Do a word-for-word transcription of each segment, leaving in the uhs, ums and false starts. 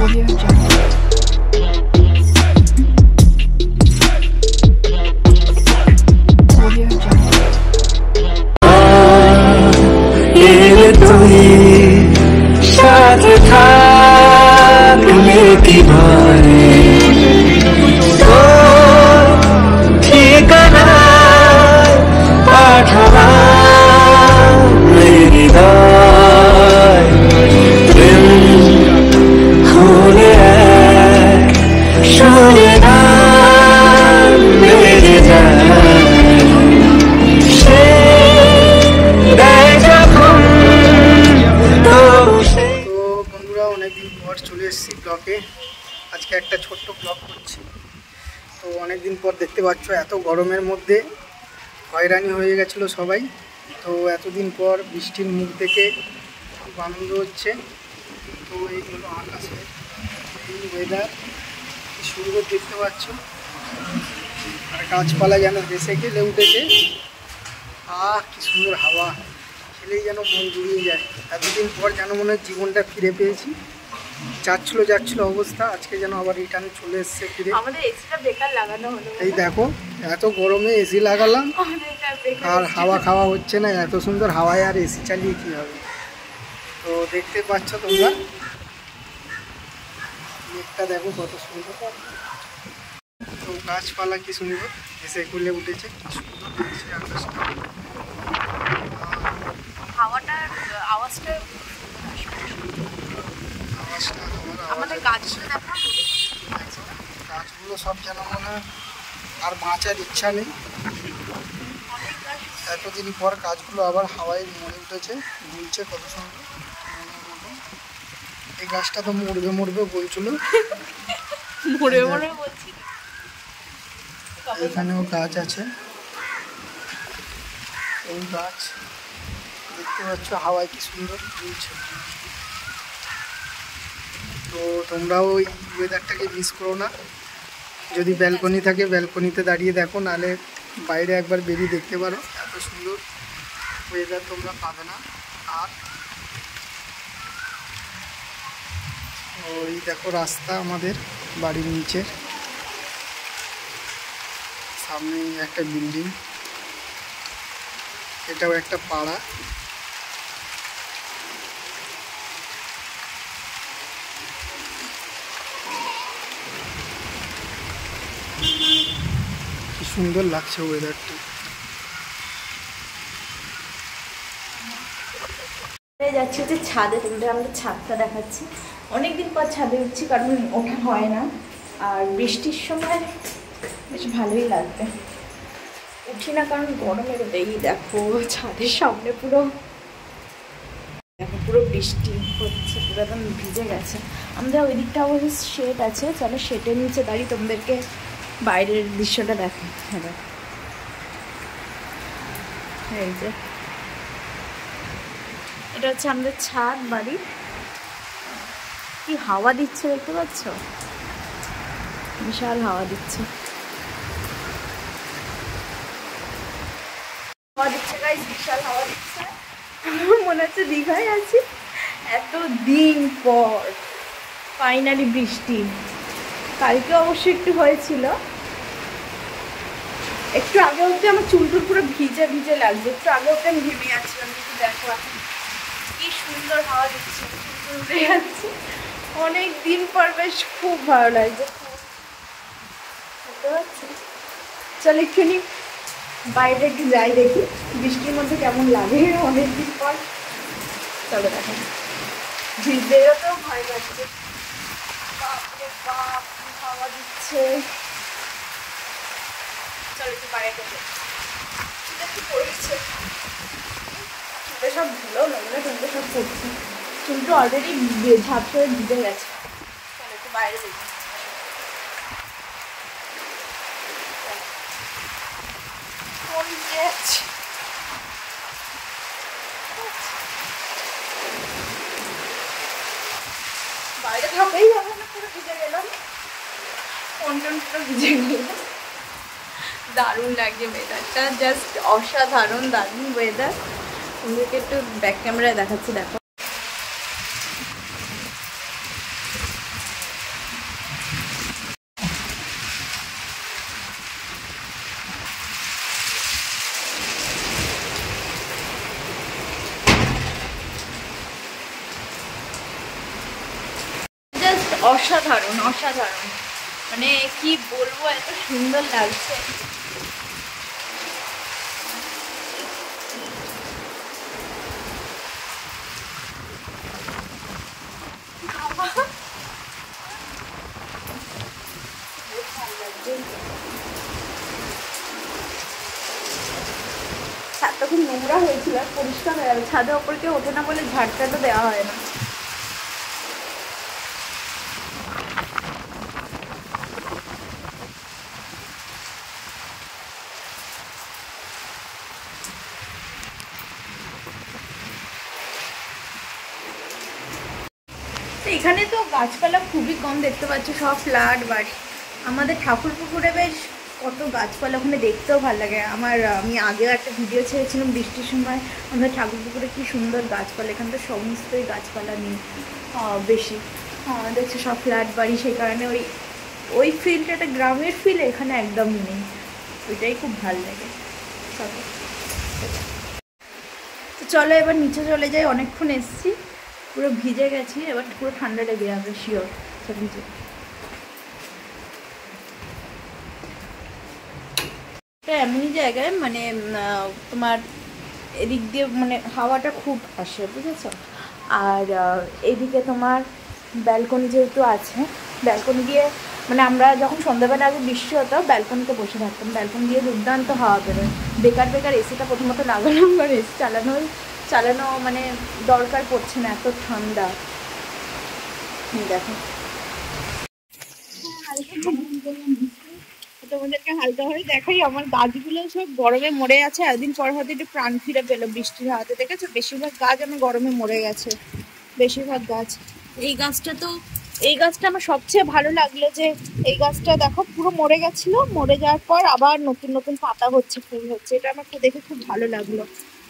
আজকে একটা ছোট্ট ব্লগ করছি। তো অনেক দিন পর দেখতে পাচ্ছ এত গরমের মধ্যে হয়রানি হয়ে গেছিলো সবাই। তো এতদিন পর বৃষ্টির মুখ থেকে খুব আনন্দ হচ্ছে। তো এই হলো আকাশে এই ওয়েদার, কি সুন্দর দেখতে পাচ্ছ, আর গাছপালা যেন ভেসে গেলে উঠেছে। আহ কি সুন্দর হাওয়া, খেলেই যেন মন জুড়িয়ে যায়। এতদিন পর যেন মনে হয় জীবনটা ফিরে পেয়েছি। যাচ্ছিল যাচ্ছিল অবস্থা, আজকে যেন আবার রিটার্ন চলে এসছে ফিরে। আমাদের এসিটা বেকার লাগানো হলো। এই দেখো এত গরমে এসি লাগালাম আর হাওয়া খাওয়া হচ্ছে না। এত সুন্দর হাওয়ায় আর এসি চালিয়ে কী হবে। তো দেখতে পাচ্ছ তোমরা, মেঘটা দেখো কত সুন্দর। তো গাছপালা কি সুন্দর এসে খুলে উঠেছে, সুন্দর লাগছে আকাশটা। হাওয়াটার আওয়াজটা আওয়াজটা আমাদের গাছগুলো দেখো, গাছগুলো সব যেন মনে আর বাঁচার ইচ্ছা নেই। এতদিন পর গাছগুলো আবার হাওয়ায় মরে উঠেছে, দুলছে কত সুন্দর। এই গাছটা তো মরবে মরবে বলছিল, মরে মরে বলছি। এখানেও গাছ আছে, এই গাছ দেখতে পাচ্ছ হাওয়ায় কি সুন্দর দুলছে। তো তোমরাও এই ওয়েদারটাকে মিস করো না। যদি ব্যালকনি থাকে ব্যালকনিতে দাঁড়িয়ে দেখো, নাহলে বাইরে একবার বেরিয়ে দেখতে পারো। এত সুন্দর ওয়েদার তোমরা পাবে না। আর ওই দেখো রাস্তা আমাদের বাড়ির নিচে, সামনে একটা বিল্ডিং, এটাও একটা পাড়া। কি সুন্দর লাগছে ওয়েদারটা। যাচ্ছি হচ্ছে ছাদে, তোমাদের আমাদের ছাদটা দেখাচ্ছি। অনেকদিন পর ছাদে উঠছি, কারণ ওঠা হয় না, আর বৃষ্টির সময় বেশ ভালোই লাগবে। উঠি না কারণ গরমের এই দেখো ছাদের সামনে পুরো দেখো পুরো বৃষ্টি হচ্ছে, পুরো একদম ভিজে গেছে। আমাদের ওই দিকটা অবশ্য শেড আছে, চলো শেডের নিচে দাঁড়িয়ে তোমাদেরকে বাইরের দৃশ্যটা দেখো। হ্যাঁ এই যে এটা হচ্ছে আমাদের ছাদ বাড়ি। কি হাওয়া দিচ্ছে দেখতে পাচ্ছ, বিশাল হাওয়া দিচ্ছে। হাওয়া দিচ্ছে গাইস, বিশাল হাওয়া দিচ্ছে। মনে হচ্ছে দীঘায় আছি। এত দিন পর ফাইনালি বৃষ্টি। কালকে অবশ্যই একটু হয়েছিল, একটু আগে অব্দি আমার চুলটুল পুরো ভিজে ভিজে লাগছে। একটু আগে অব্দি আমি ঘেমে যাচ্ছিলাম, কিন্তু দেখো এখন কি সুন্দর হাওয়া দিচ্ছে, চুলটুল উঠে যাচ্ছে। অনেক দিন পর বেশ খুব ভালো লাগছে, বুঝতে পারছি। চল একটুখানি বাইরে একটু যাই, দেখি বৃষ্টির মধ্যে কেমন লাগে অনেকদিন পর। চলো দেখো, ভিজতেও ভয় লাগছে। বাপরে বাপ কি হাওয়া দিচ্ছে। চলো একটু বাইরে কি পড়ছে, চুলটা সব ধুলো নোংরা টুলটা সব পড়ছে। চুলটা অলরেডি ঝাপ করে ভিজে গেছে। চলো একটু বাইরে দেখি। বাইরে থাকাই যাবে না, পুরো ভিজে গেলাম, কন্টন পুরো ভিজে গেল। দারুণ লাগছে ওয়েদারটা, জাস্ট অসাধারণ দারুণ ওয়েদার। তোমাদেরকে একটু ব্যাক ক্যামেরায় দেখাচ্ছি, দেখো অসাধারণ অসাধারণ, মানে কি বলবো, এত সুন্দর লাগছে। ছাদটা খুব নোংরা হয়েছিল, পরিষ্কার হয়ে যাবে। ছাদের ওপর কেউ ওঠে না বলে ঝাড়টাটা দেওয়া হয় না। এখানে তো গাছপালা খুবই কম দেখতে পাচ্ছ, সব ফ্ল্যাট বাড়ি। আমাদের ঠাকুর পুকুরে বেশ কত গাছপালা, ওখানে দেখতেও ভালো লাগে। আমার আমি আগেও একটা ভিডিও ছেড়েছিলাম বৃষ্টির সময়, আমাদের ঠাকুর পুকুরে কি সুন্দর গাছপালা। এখানে তো সমস্তই গাছপালা নেই বেশি, দেখছি সব ফ্ল্যাট বাড়ি, সেই কারণে ওই ওই ফিলটা, একটা গ্রামের ফিল এখানে একদমই নেই। ওইটাই খুব ভালো লাগে। চলো তো চলো এবার নিচে চলে যাই, অনেকক্ষণ এসছি, পুরো ভিজে গেছি, এবার পুরো ঠান্ডা লেগে যাবে শিওর। নিচে এমনই জায়গায় মানে তোমার এদিক দিয়ে মানে হাওয়াটা খুব আসে, বুঝেছ। আর এদিকে তোমার ব্যালকনি যেহেতু আছে, ব্যালকনি দিয়ে মানে আমরা যখন সন্ধ্যাবেলা আগে বৃষ্টি হতো ব্যালকনিতে বসে থাকতাম, ব্যালকনি দিয়ে দুর্দান্ত হাওয়া বেরোয়। বেকার বেকার এসিটা প্রথমত লাগালাম, আর এসি চালানো চালানো মানে দরকার পড়ছে না, এত ঠান্ডা। দেখো তোমাদেরকে হালকা হয়ে দেখাই, আমার গাছগুলো সব গরমে মরে গেছে। একদিন পর হয়তো একটু প্রাণ ফিরে পেলো বৃষ্টির হাতে, দেখেছো বেশিরভাগ গাছ আমার গরমে মরে গেছে, বেশিরভাগ গাছ। এই গাছটা তো এই গাছটা আমার সবচেয়ে ভালো লাগলো, যে এই গাছটা দেখো পুরো মরে গেছিল, মরে যাওয়ার পর আবার নতুন নতুন পাতা হচ্ছে, ফুল হচ্ছে, এটা আমার দেখে খুব ভালো লাগলো।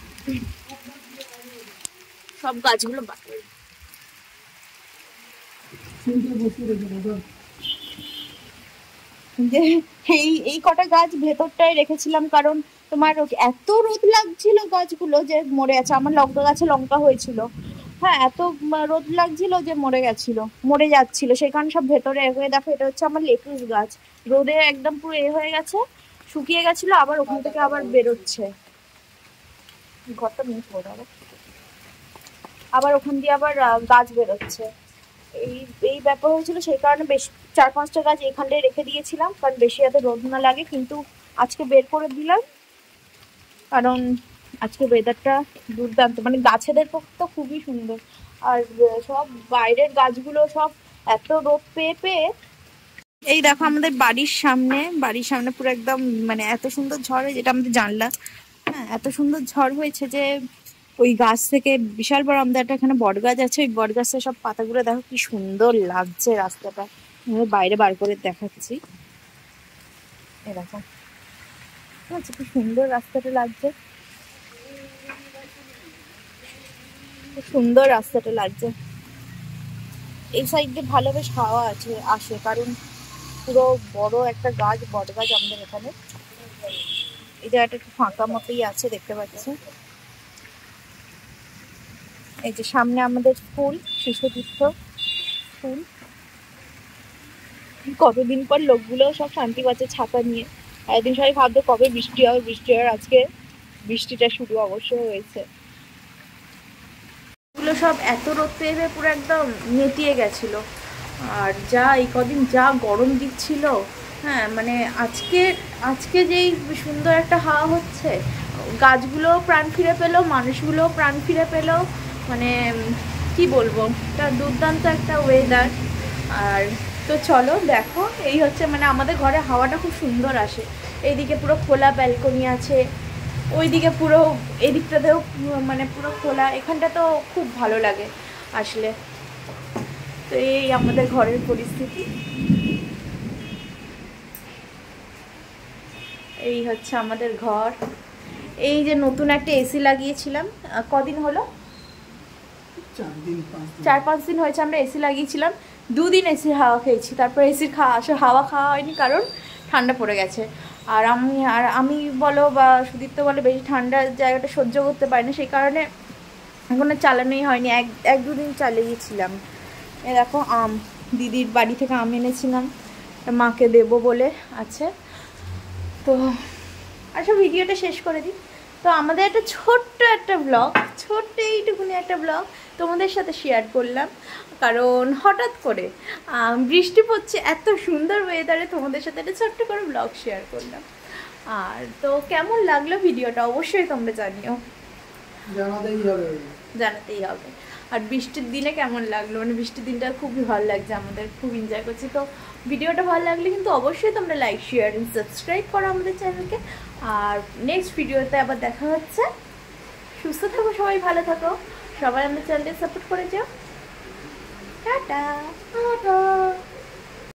সব গাছগুলো যে এই এই কটা গাছ ভেতরটায় রেখেছিলাম, কারণ তোমার এত রোদ লাগছিল গাছগুলো যে মরে আছে। আমার লঙ্কা গাছে লঙ্কা হয়েছিল, হ্যাঁ, এত রোদ লাগছিল যে মরে গেছিল, মরে যাচ্ছিল, সেই কারণে সব ভেতরে হয়ে। দেখো এটা হচ্ছে আমার লেটুস গাছ, রোদে একদম পুরো এ হয়ে গেছে, শুকিয়ে গেছিল, আবার ওখান থেকে আবার বেরোচ্ছে। ঘরটা মিস হয়ে যাবে, আবার ওখান দিয়ে আবার গাছ বেরোচ্ছে। এই এই ব্যাপার হয়েছিল, সেই কারণে বেশ চার পাঁচটা গাছ এখানটায় রেখে দিয়েছিলাম, কারণ বেশি এত রোদ না লাগে। কিন্তু আজকে বের করে দিলাম, কারণ আজকে ওয়েদারটা দুর্দান্ত, মানে গাছেদের পক্ষে তো খুবই সুন্দর। আর সব বাইরের গাছগুলো সব এত রোদ পেয়ে পেয়ে, এই দেখো আমাদের বাড়ির সামনে, বাড়ির সামনে পুরো একদম মানে এত সুন্দর ঝড় হয়, যেটা আমাদের জানলা, হ্যাঁ, এত সুন্দর ঝড় হয়েছে যে ওই গাছ থেকে, বিশাল বড় আমাদের একটা এখানে বট গাছ আছে, ওই বট গাছের সব পাতাগুলো দেখো কি সুন্দর লাগছে। রাস্তাটা বাইরে বার করে দেখাচ্ছি, এরকম আচ্ছা কি সুন্দর রাস্তাটা লাগছে, খুব সুন্দর রাস্তাটা লাগছে। এই সাইড দিয়ে ভালো বেশ হাওয়া আছে আসে, কারণ পুরো বড় একটা গাছ, বট গাছ আমাদের এখানে। এই জায়গাটা একটু ফাঁকা মতোই আছে, দেখতে পাচ্ছি। এই যে সামনে আমাদের স্কুল, শিশু তীর্থ স্কুল। কতদিন পর লোকগুলো সব শান্তি পাচ্ছে ছাতা নিয়ে। একদিন সবাই ভাবতো কবে বৃষ্টি হবে, বৃষ্টি হবে, আজকে বৃষ্টিটা শুরু অবশ্য হয়েছে। এগুলো সব এত রোদ পেয়ে পুরো একদম নেতিয়ে গেছিল। আর যা এই কদিন যা গরম দিচ্ছিল, হ্যাঁ, মানে আজকে আজকে যেই সুন্দর একটা হাওয়া হচ্ছে, গাছগুলো প্রাণ ফিরে পেলো, মানুষগুলো প্রাণ ফিরে পেলো, মানে কি বলবো, এটা দুর্দান্ত একটা ওয়েদার। আর তো চলো দেখো, এই হচ্ছে মানে আমাদের ঘরে হাওয়াটা খুব সুন্দর আসে। এইদিকে পুরো খোলা ব্যালকনি আছে, ওইদিকে পুরো এদিকটাতেও মানে পুরো খোলা, এখানটা তো খুব ভালো লাগে আসলে। তো এই আমাদের ঘরের পরিস্থিতি, এই হচ্ছে আমাদের ঘর। এই যে নতুন একটা এসি লাগিয়েছিলাম, কদিন হলো, চার পাঁচ দিন হয়েছে আমরা এসি লাগিয়েছিলাম। দুদিন এসির হাওয়া খেয়েছি, তারপর এসির খাওয়া আসলে হাওয়া খাওয়া হয়নি, কারণ ঠান্ডা পড়ে গেছে। আর আমি আর আমি বলো বা সুদীপ্ত বলো, বেশি ঠান্ডার জায়গাটা সহ্য করতে পারি না, সেই কারণে এখনো চালানোই হয়নি, এক এক দুদিন চালিয়েছিলাম। এ দেখো আম দিদির বাড়ি থেকে আম এনেছিলাম, মাকে দেবো বলে আছে। তো আচ্ছা ভিডিওটা শেষ করে দিই। তো আমাদের একটা ছোট্ট একটা ব্লগ, ছোট্ট এইটুকুনি একটা ব্লগ তোমাদের সাথে শেয়ার করলাম, কারণ হঠাৎ করে বৃষ্টি পড়ছে, এত সুন্দর ওয়েদারে তোমাদের সাথে একটা ছোট্ট করে ব্লগ শেয়ার করলাম। আর তো কেমন লাগলো ভিডিওটা অবশ্যই তোমরা জানিও, জানাতেই হবে জানাতেই হবে। আর বৃষ্টির দিনে কেমন লাগলো, মানে বৃষ্টির দিনটা খুবই ভালো লাগছে আমাদের, খুব এনজয় করছি। তো ভিডিওটা ভালো লাগলে কিন্তু অবশ্যই তোমরা লাইক শেয়ার এন্ড সাবস্ক্রাইব করো আমাদের চ্যানেলকে। আর নেক্সট ভিডিওতে আবার দেখা হচ্ছে। সুস্থ থাকো সবাই, ভালো থাকো সবাই, আমাদের চ্যানেলকে সাপোর্ট করে যাও। টাটা।